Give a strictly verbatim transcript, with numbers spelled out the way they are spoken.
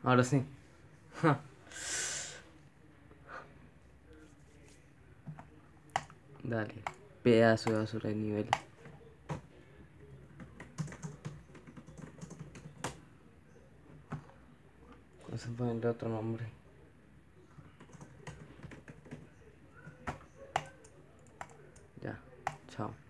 Ahora sí. Ja. Dale. Pedazo de basura de nivel. Vamos a ponerle otro nombre. Ya. Chao.